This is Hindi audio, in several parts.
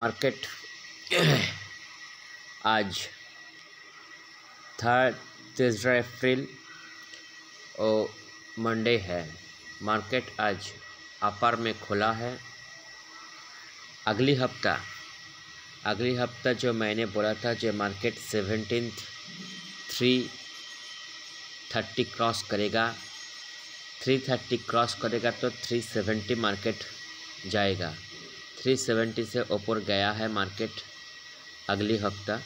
मार्केट आज 3 अप्रैल और मंडे है। मार्केट आज अपर में खुला है। अगली हफ्ता जो मैंने बोला था जो मार्केट 17th 330 क्रॉस करेगा, 330 क्रॉस करेगा तो 370 मार्केट जाएगा। 370 से ऊपर गया है मार्केट अगली हफ्ता।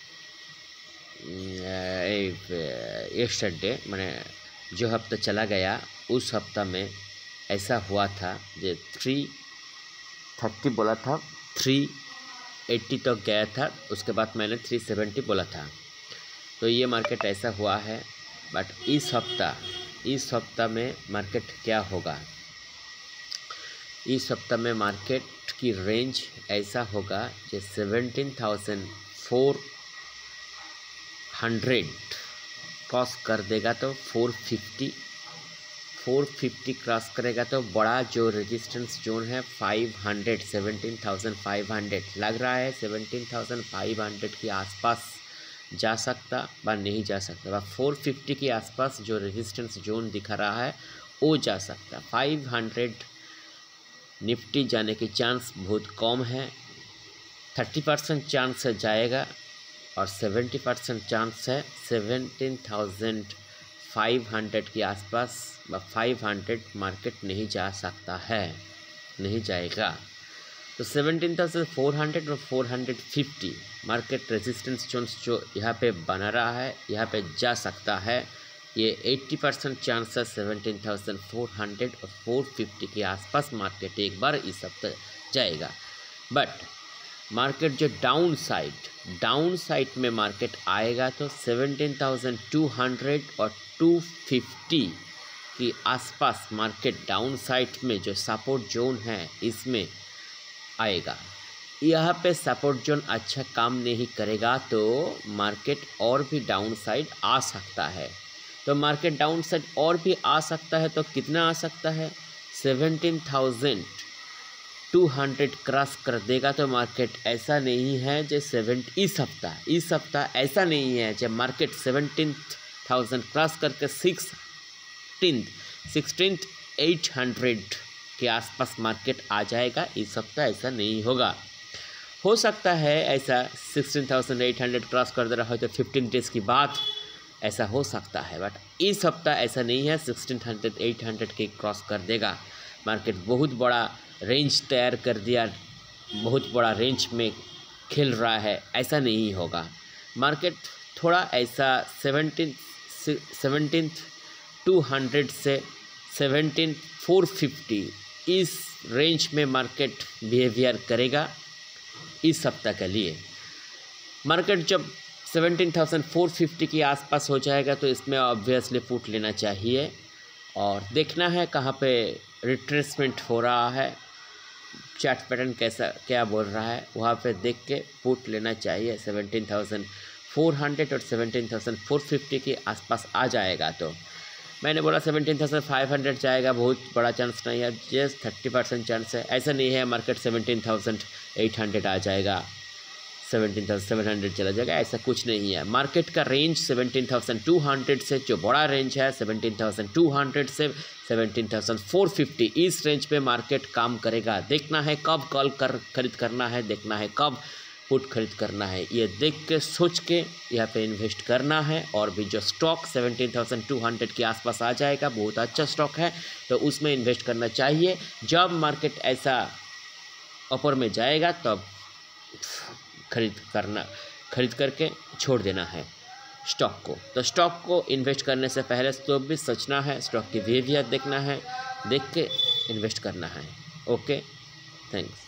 यस्टरडे मैंने जो हफ्ता चला गया उस हफ्ता में ऐसा हुआ था जो 330 बोला था, 380 तक गया था, उसके बाद मैंने 370 बोला था। तो ये मार्केट ऐसा हुआ है। बट इस हफ्ता में मार्केट क्या होगा? इस हफ्ता में मार्केट की रेंज ऐसा होगा कि 17,400 क्रॉस कर देगा तो 450 क्रॉस करेगा तो बड़ा जो रेजिस्टेंस जोन है 500, 17,500 लग रहा है। 17,500 के आसपास जा सकता व नहीं जा सकता। 450 के आसपास जो रेजिस्टेंस जोन दिखा रहा है वो जा सकता। 500 निफ्टी जाने की चांस बहुत कम है। 30% चांस है जाएगा और 70% चांस है 17,500 के आसपास व 500 मार्केट नहीं जा सकता है, नहीं जाएगा। तो 17,400 और 450 मार्केट रेजिस्टेंस जोन जो यहाँ पे बना रहा है, यहाँ पे जा सकता है। ये 80% चांस है 17,400 और 450 के आसपास मार्केट एक बार इस हफ्ते जाएगा। बट मार्केट जो डाउन साइड में मार्केट आएगा तो 17,200 और 250 के आसपास मार्केट डाउन साइड में जो सपोर्ट जोन है इसमें आएगा। यहाँ पे सपोर्ट जोन अच्छा काम नहीं करेगा तो मार्केट और भी डाउन साइड आ सकता है। तो मार्केट डाउन साइड और भी आ सकता है तो कितना आ सकता है? 17,200 क्रॉस कर देगा तो मार्केट ऐसा नहीं है जो इस हफ्ता ऐसा नहीं है जब मार्केट 17,000 क्रॉस करके 16,800 के आसपास मार्केट आ जाएगा। इस हफ्ता ऐसा नहीं होगा। हो सकता है ऐसा 16,800 क्रॉस कर दे रहा हो तो 15 डेज़ की बाद ऐसा हो सकता है। बट इस हफ्ता ऐसा नहीं है। 16,800 के क्रॉस कर देगा मार्केट। बहुत बड़ा रेंज तैयार कर दिया, बहुत बड़ा रेंज में खेल रहा है, ऐसा नहीं होगा। मार्केट थोड़ा ऐसा 17,200 से 17,450 इस रेंज में मार्केट बिहेवियर करेगा इस हफ्ता के लिए। मार्केट जब 17,450 के आसपास हो जाएगा तो इसमें ऑब्वियसली पुट लेना चाहिए और देखना है कहाँ पे रिट्रेसमेंट हो रहा है, चार्ट पैटर्न क्या बोल रहा है, वहाँ पे देख के पुट लेना चाहिए। 17,400 और 17,450 के आसपास आ जाएगा तो मैंने बोला 17,500 जाएगा, बहुत बड़ा चांस नहीं है, जस्ट 30% चांस है। ऐसा नहीं है मार्केट 17,800 आ जाएगा, 17,700 चला जाएगा, ऐसा कुछ नहीं है। मार्केट का रेंज 17,200 से जो बड़ा रेंज है 17,200 से 17,450 इस रेंज पे मार्केट काम करेगा। देखना है कब कॉल खरीद करना है, देखना है कब पुट खरीद करना है, ये देख के सोच के यहाँ पे इन्वेस्ट करना है। और भी जो स्टॉक 17,200 के आसपास आ जाएगा, बहुत अच्छा स्टॉक है तो उसमें इन्वेस्ट करना चाहिए। जब मार्केट ऐसा ऊपर में जाएगा तब खरीद करके छोड़ देना है स्टॉक को। तो स्टॉक को इन्वेस्ट करने से पहले तो भी सोचना है, स्टॉक की बिहेवियर देखना है, देख के इन्वेस्ट करना है। Okay, thanks.